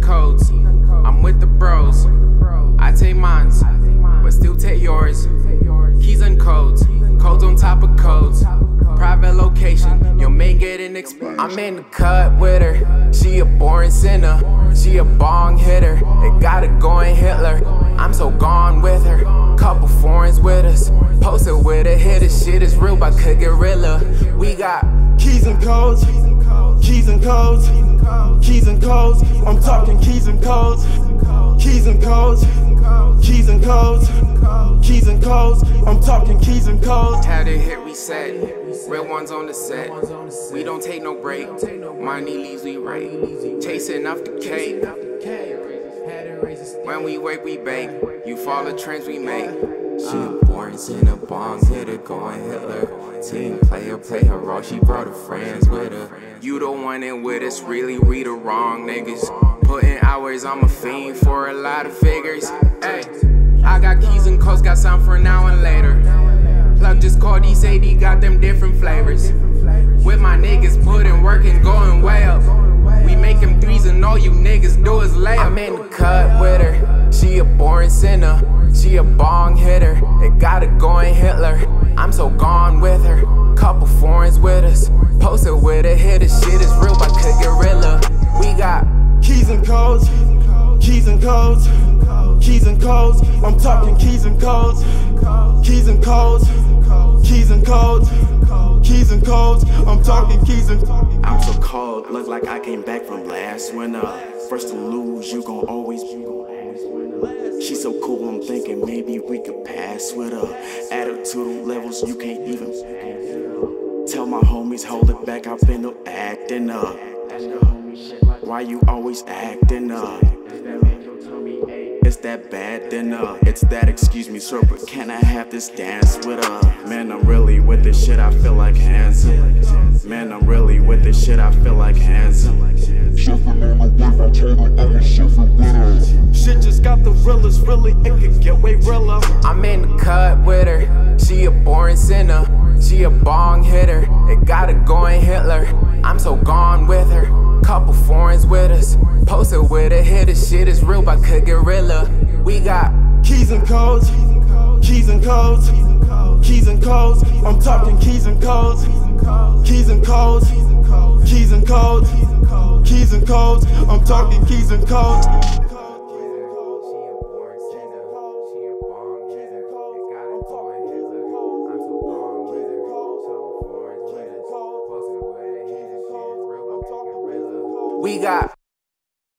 codes. I'm with the bros. I take mines, but still take yours. Keys and codes, codes on top of codes. Private location, your main getting exposed. I'm in the cut with her. She a boring sinner. She a bong hitter. They got it going Hitler. I'm so gone with her. Couple foreigns with us. Posted with a hitter. Shit is real by Cook Gorilla. We got keys and codes. Keys and codes. Keys and codes. I'm talking keys and codes. Keys and codes. Keys and codes. Keys and codes. I'm talking keys and codes. Had it hit reset. Real ones on the set. We don't take no break. Money leaves we rate. Chasing off the cake. When we wake, we bake. You follow trends we make. She a boring sinner, bong hitter, going Hitler. Team player, play her role. She brought her friends with her. You the one in with us, really we the wrong niggas. Putting hours, I'm a fiend for a lot of figures. Hey, I got keys and codes, got some for now and later. Plug just called, he said he got them different flavors. With my niggas putting work and going way up. We make them threes and all you niggas do is lay up. I'm in the cut with her. She a boring sinner. She a bong hitter. They got it going Hitler. I'm so gone with her. Couple foreigns with us. Posted with a hitter. Shit is real by Cook Gorilla. We got keys and codes. Keys and codes. Keys and codes. I'm talking keys and codes. Keys and codes. Keys and codes. Keys and codes. I'm talking keys and codes. I'm so cold, look like I came back from last winter. First to lose, you gon' always She's so cool, I'm thinking maybe we could pass with her. Attitude levels you can't even tell my homies hold it back. I've been no acting up. Why you always acting up? It's that bad then it's that excuse me sir, but can I have this dance with her? Man, I'm really with this shit, I feel like handsome. Man, I'm really with this shit, I feel like handsome. Shit just got the realest, really, it could get way realer. I'm in the cut with her. She a boring sinner. She a bong hitter. They got it going Hitler. I'm so gone with her. Couple foreigns with us. Posted with a hitter. Shit is real by Cook Gorilla. We got keys and codes. Keys and codes. Keys and codes. I'm talking keys and codes. Keys and codes. Keys and codes. Keys and codes. I'm talking keys and codes. We got